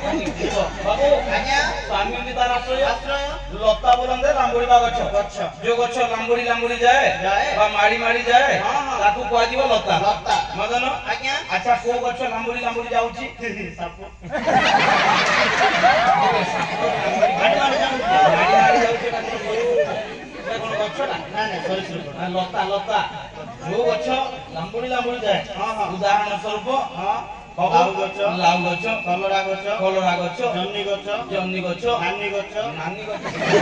बाबू आज्ञा स्वामी भी तार आश्रय आश्रय लता बोलंदे लांबुड़ी गछ गछ जो गछ लांबुड़ी लांबुड़ी जाए बा माड़ी माड़ी जाए ताकू कुआ जीव लता लता मदन आज्ञा अच्छा को गछ लांबुड़ी लांबुड़ी जाउची साप माड़ी माड़ी जाउची कोन गछ ना ना ना सॉरी लता लता जो गछ लांबुड़ी लांबुड़ी जाए उदाहरण स्वरूप लाउ गछ कलरा गछ जन्नी गछ नानी गछ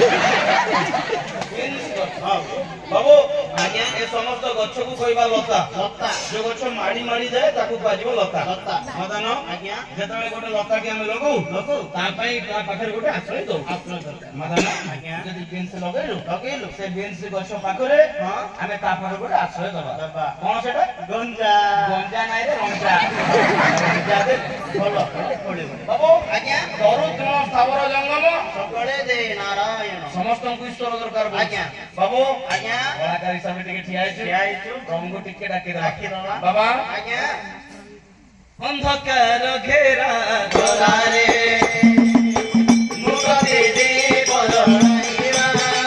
बाबू आज्ञा ए समस्त गछ को कहबा लता लता जो गछ माड़ी माड़ी जाए ताकू कहजिवो लता लता मदन आज्ञा जेतबे गोटे लता के हम लगौ ता पई ता पाखर गोटे आश्रय दो मदन आज्ञा जदि बेंस लगैलु से बेंस गछ पाखरे हमें ता पाखर गोटे आश्रय दबा कोन सेटा गंजा गंजा नाइ रे रंजा जादे बोलो बोले बाबू आज्ञा दरुद्र स्थावर जंगम सकळे दे नारायण समस्त को ईश्वर दरकार आज्ञा बाबू आज्ञा कलाकार हिसाब टिके ठिया आइछु प्रभु को टिके डाके दबा बाबा आज्ञा अंधकार घेरा गलारे मुक्ति दे बोलनाइवा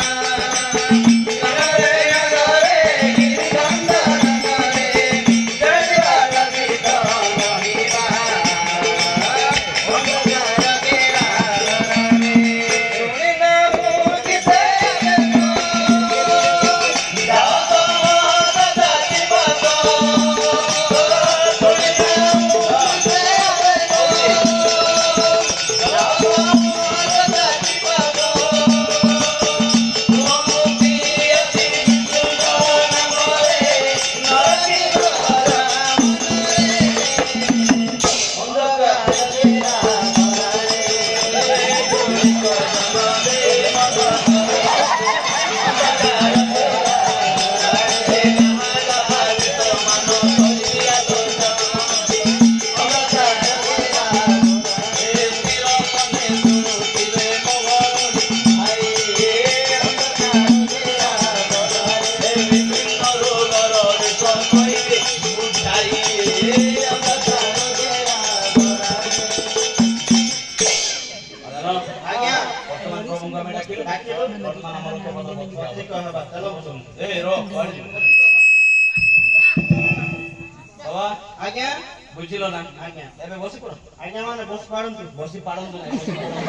आज्ञा बुझिलो ना आज्ञा एबे बसी पड़ आज्ञा माने बसी पाडंतु नै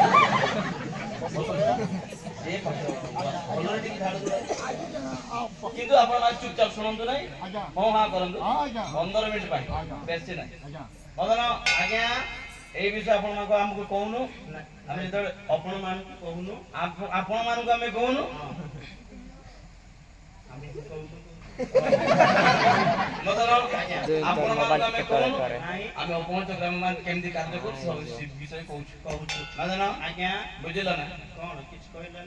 ए बोलरे टिक झाड़ दो किंतु आपण आज चुपचाप सुनंतु नै हां हां करंतु 15 मिनिट पाई बेसी नै मदन आज्ञा ए विषय आपण माको हमको कहूनु हम जत आपण मान कहूनु आपण मान को हमें कहूनु मदन आपण मान को हमें कहूनु हम अपहुंच ग्राम मान केमदी कार्य को सब विषय कहूछु मदन आज्ञा बुझिलो ना कोन किछ कहले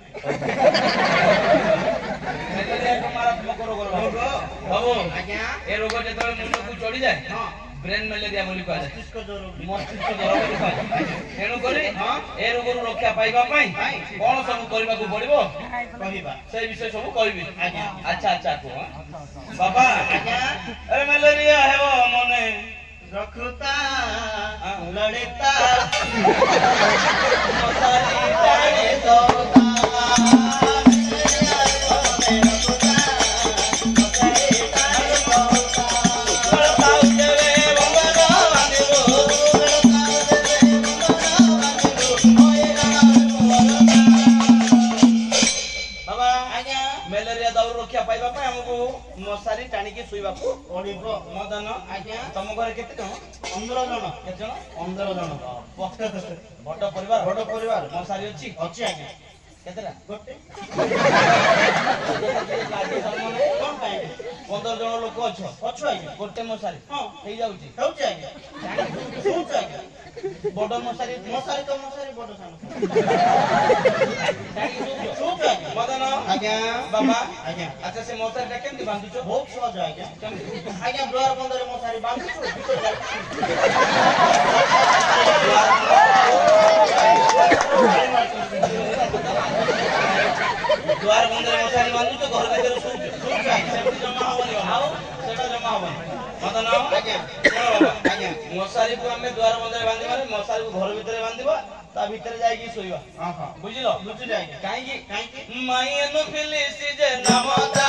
नै मारात्मक रोग बाबू आज्ञा ए रोग जत मुंड को चढ़ी जाए ब्रेन मलेरिया बोली कह मस्तिष्क ज्वर बोली कह एणु करी ए रोग रक्षा पाइबा पई कोन सब करबा को पड़िबो कहिबा से विषय सब कहबी आज्ञा अच्छा अच्छा को बाबा आज्ञा अरे मलेरिया हेबो मने रखता लड़ता मसारी जाने तो मसारी टाणी के सुईबा को ओडिबो मदन आज्ञा तम घर केते जण 15 जण केते जण 15 जण बड़ परिवार मसारी अछि आज्ञा केतेरा गोटे कोन पाए 15 जण लोक अछ आज्ञा गोटे मसारी हां हेई जाउची आज्ञा सोच आज्ञा बड़ मसारी तो मसारी बड़ सानो सोच आज्ञा मदन आज्ञा बाबा आज्ञा अच्छा से मसारी टा केमती बांधुचो बहुत सहज आज्ञा आज्ञा द्वार बंदर मसारी बांधुचो भीतर जाई द्वार बंदर मसारी बांधुचो घर भीतर सोच सेमती जमा होबनी आओ सेटा जमा होबनी मदन आज्ञा आज्ञा मसारी को हमें द्वार बंदर बांधी मारे ମଶାରୀକୁ ଘର ଭିତରେ ବାନ୍ଧିବା ତା ଭିତରେ ଯାଇକି ଶୋଇବା ହଁ ହଁ ବୁଝିଲ ବୁଝୁଛି ଆଜ୍ଞା କାହିଁକି କାହିଁକି ମାଇନୁ ଫିଲିସି ଯେ ନାମ